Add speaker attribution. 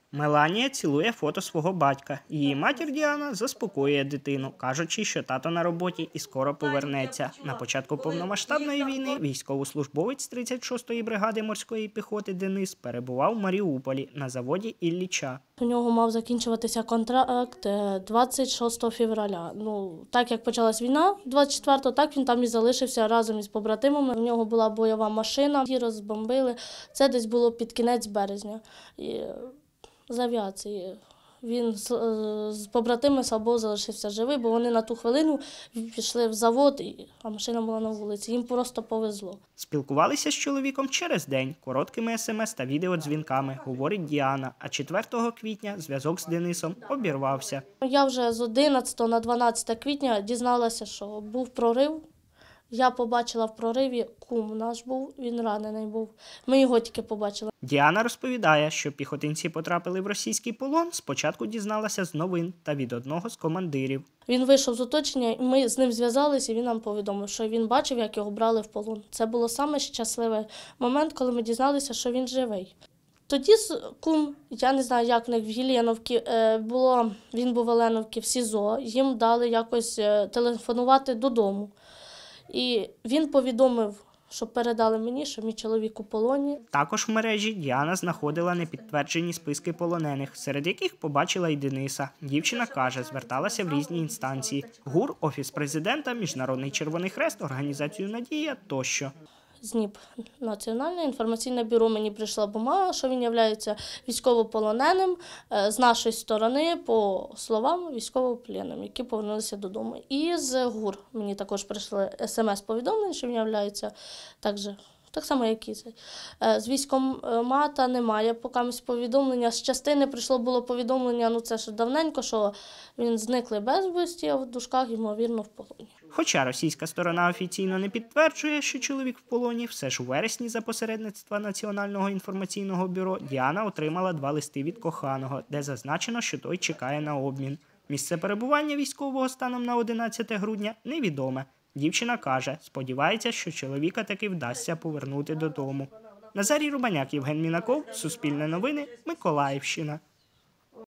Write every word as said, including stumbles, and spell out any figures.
Speaker 1: Меланія цілує фото свого батька. Її матір Діана заспокоює дитину, кажучи, що тато на роботі і скоро повернеться. На початку повномасштабної війни військовослужбовець тридцять шостої бригади морської піхоти Денис перебував в Маріуполі на заводі Ілліча.
Speaker 2: У нього мав закінчуватися контракт двадцять шостого февраля. Ну, так як почалась війна двадцять четвертого, так він там і залишився разом із побратимами. У нього була бойова машина, її розбомбили. Це десь було під кінець березня. І з авіації. Він з, з побратимами слабо залишився живий, бо вони на ту хвилину пішли в завод, а машина була на вулиці. Їм просто повезло.
Speaker 1: Спілкувалися з чоловіком через день, короткими смс та відеодзвінками, говорить Діана. А четвертого квітня зв'язок з Денисом обірвався.
Speaker 2: Я вже з одинадцятого на дванадцяте квітня дізналася, що був прорив. Я побачила в прориві, кум наш був, він ранений був. Ми його тільки побачили.
Speaker 1: Діана розповідає, що піхотинці потрапили в російський полон, спочатку дізналася з новин та від одного з командирів.
Speaker 2: Він вийшов з оточення, і ми з ним зв'язалися, і він нам повідомив, що він бачив, як його брали в полон. Це було саме щасливий момент, коли ми дізналися, що він живий. Тоді кум, я не знаю, як в них в Єленовці, було, він був в Оленовці в СІЗО, їм дали якось телефонувати додому. І він повідомив, що передали мені, що мій чоловік у полоні.
Speaker 1: Також в мережі Діана знаходила непідтверджені списки полонених, серед яких побачила й Дениса. Дівчина каже, зверталася в різні інстанції – ГУР, Офіс президента, Міжнародний Червоний Хрест, організацію «Надія» тощо.
Speaker 2: З НІП, Національне інформаційне бюро, мені прийшла бумага, що він є військовополоненим з нашої сторони, по словам, військовополоненим, які повернулися додому. І з ГУР мені також прийшли смс-повідомлення, що він є також, так само, як і цей. З військкомата немає поки повідомлення. З частини прийшло було повідомлення, ну це ж давненько, що він зникли безвісті, а в дужках, ймовірно, в полоні.
Speaker 1: Хоча російська сторона офіційно не підтверджує, що чоловік в полоні, все ж у вересні за посередництва Національного інформаційного бюро Діана отримала два листи від коханого, де зазначено, що той чекає на обмін. Місце перебування військового станом на одинадцяте грудня невідоме. Дівчина каже, сподівається, що чоловіка таки вдасться повернути додому. Назарій Рубаняк, Євген Мінаков, Суспільне новини, Миколаївщина.